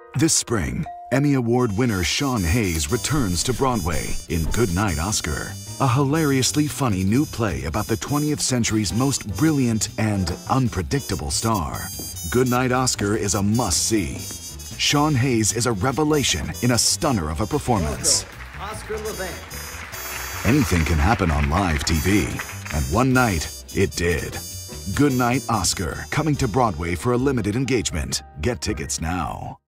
This spring, Emmy Award winner Sean Hayes returns to Broadway in Goodnight Oscar, a hilariously funny new play about the 20th century's most brilliant and unpredictable star. Goodnight Oscar is a must-see. Sean Hayes is a revelation in a stunner of a performance. Oscar Levant. Anything can happen on live TV, and one night, it did. Goodnight Oscar, coming to Broadway for a limited engagement. Get tickets now.